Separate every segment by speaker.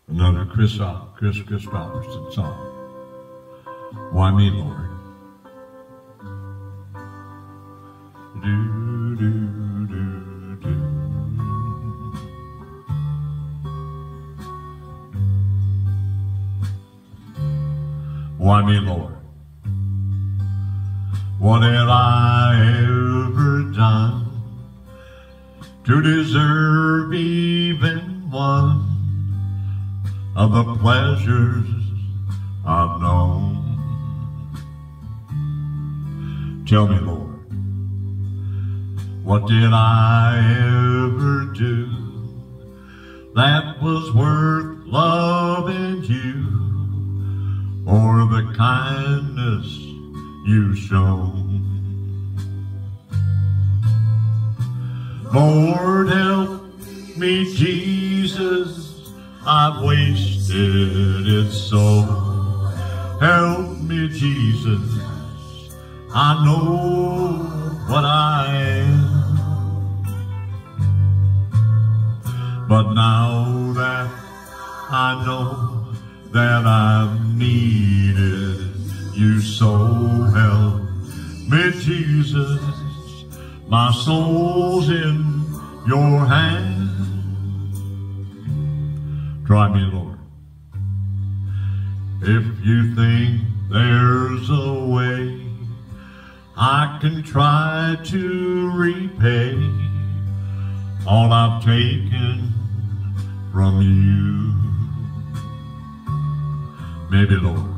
Speaker 1: Another Chris Robertson song. Why me, Lord? Do, do, do, do. Why me, Lord? What have I ever done to deserve even one of the pleasures I've known? Tell me, Lord, what did I ever do that was worth loving you, or the kindness you've shown? Lord, help me, Jesus, I've wasted it so. Help me, Jesus, I know what I am. But now that I know that I've needed you so, help me, Jesus, my soul's in your hands. Try me, Lord. If you think there's a way I can try to repay all I've taken from you, maybe, Lord,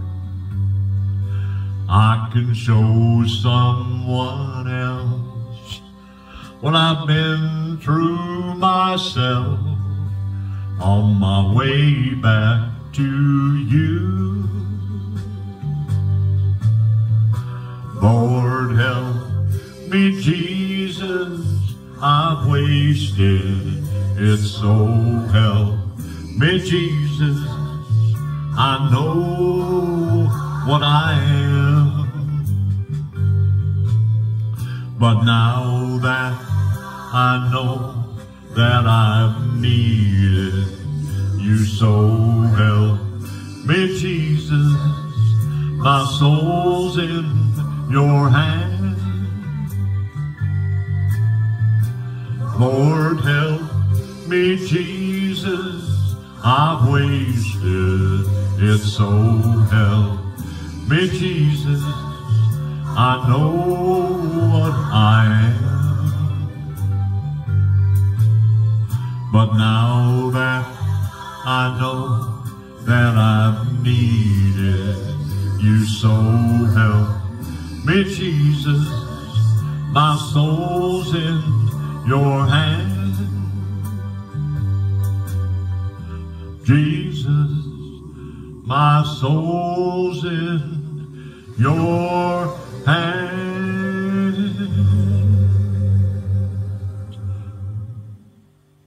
Speaker 1: I can show someone else what I've been through myself on my way back to you. Lord, help me, Jesus, I've wasted it so. Help me, Jesus, I know what I am. But now that I know that I've needed you so, help me, Jesus, my soul's in your hands. Lord, help me, Jesus, I've wasted it so. Help me, Jesus, I know what I am. But now that I know that I've needed you so, help me, Jesus, my soul's in your hands. Jesus, my soul's in your hands.